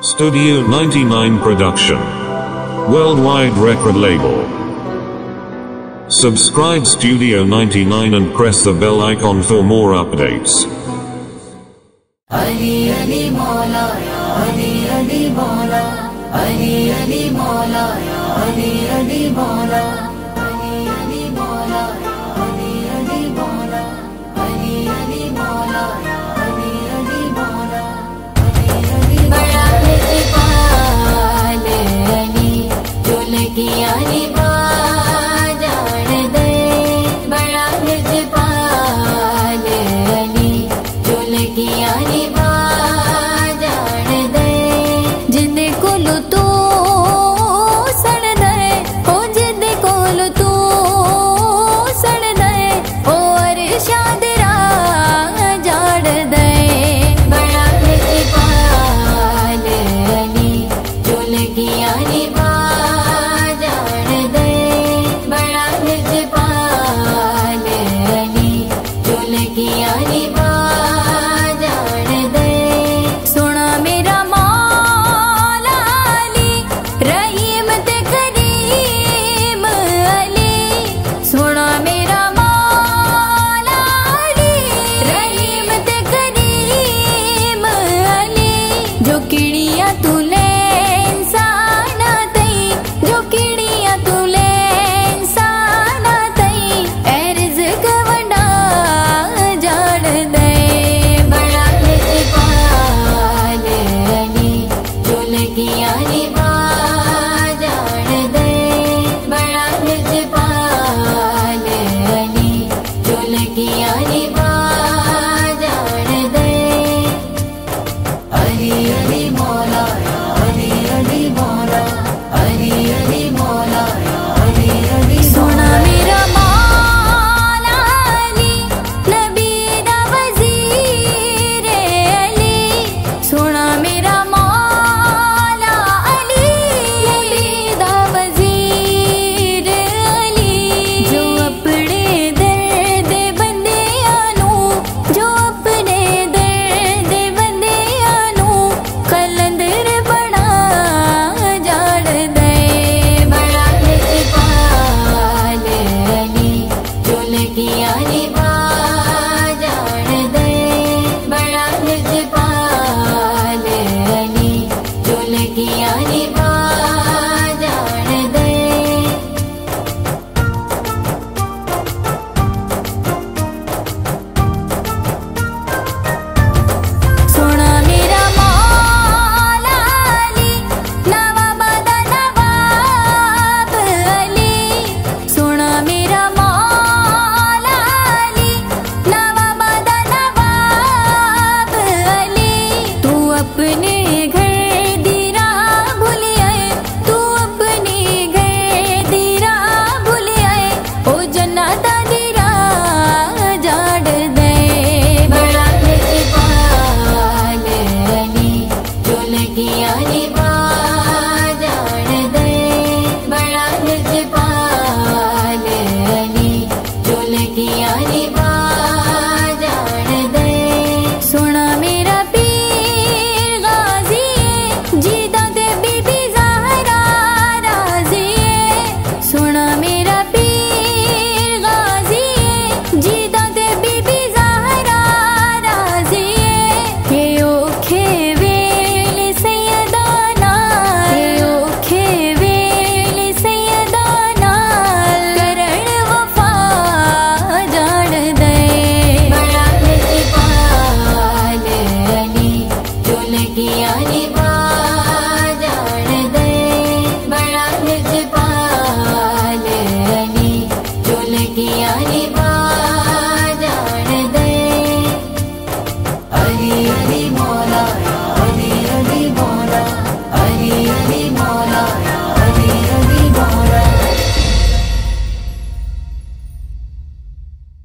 Studio 99 Production. Worldwide record label. Subscribe Studio 99 and press the bell icon for more updates. Ali Ali Maula ya Ali Ali Maula, Ali Ali Maula ya Ali Ali Maula, Ali Ali Maula ya Ali Ali Maula, Ali Ali Maula ya Ali Ali Maula, Ali Ali बड़ा निपाल अली जो लगिया जान दे, बड़ा निपाल अली जो लगिया अपने